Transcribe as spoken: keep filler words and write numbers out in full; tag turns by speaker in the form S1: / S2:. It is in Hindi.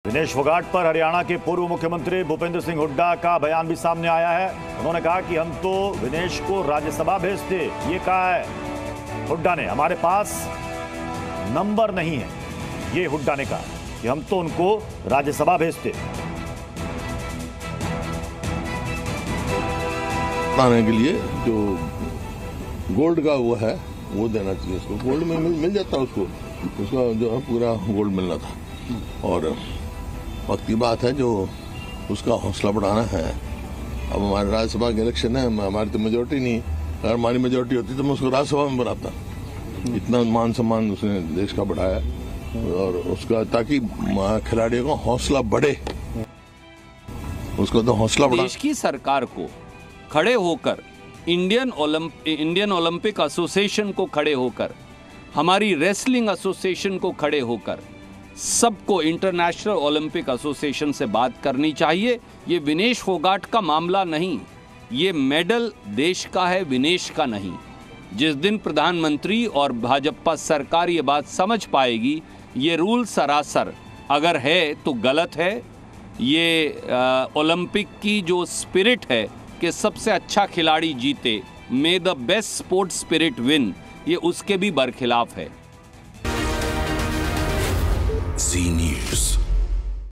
S1: विनेश फोगाट पर हरियाणा के पूर्व मुख्यमंत्री भूपेंद्र सिंह हुड्डा का बयान भी सामने आया है। उन्होंने कहा कि हम तो विनेश को राज्यसभा भेजते, ये कहा है हुड्डा ने। हमारे पास नंबर नहीं है, ये हुड्डा ने कहा कि हम तो उनको राज्यसभा भेजते।
S2: आने के लिए जो गोल्ड का वो है वो देना चाहिए उसको। गोल्ड में मिल, मिल जाता उसको, उसका जो है पूरा गोल्ड मिलना था। और वक्त की बात है जो उसका हौसला बढ़ाना है। अब हमारे राज्यसभा के इलेक्शन है, हमारी तो मेजोरिटी नहीं। अगर हमारी मेजोरिटी होती तो मैं उसको राज्यसभा में बनाता। इतना मान सम्मान उसने देश का बढ़ाया और उसका, ताकि खिलाड़ियों का हौसला बढ़े, उसको तो हौसला बढ़ा।
S3: देश की सरकार को खड़े होकर, इंडियन ओलंप इंडियन ओलंपिक एसोसिएशन को खड़े होकर, हमारी रेसलिंग एसोसिएशन को खड़े होकर, सबको इंटरनेशनल ओलंपिक एसोसिएशन से बात करनी चाहिए। ये विनेश फोगाट का मामला नहीं, ये मेडल देश का है, विनेश का नहीं। जिस दिन प्रधानमंत्री और भाजपा सरकार ये बात समझ पाएगी, ये रूल सरासर अगर है तो गलत है। ये ओलंपिक की जो स्पिरिट है कि सबसे अच्छा खिलाड़ी जीते, may the best sports spirit win, ये उसके भी बरखिलाफ है।
S4: Zee news.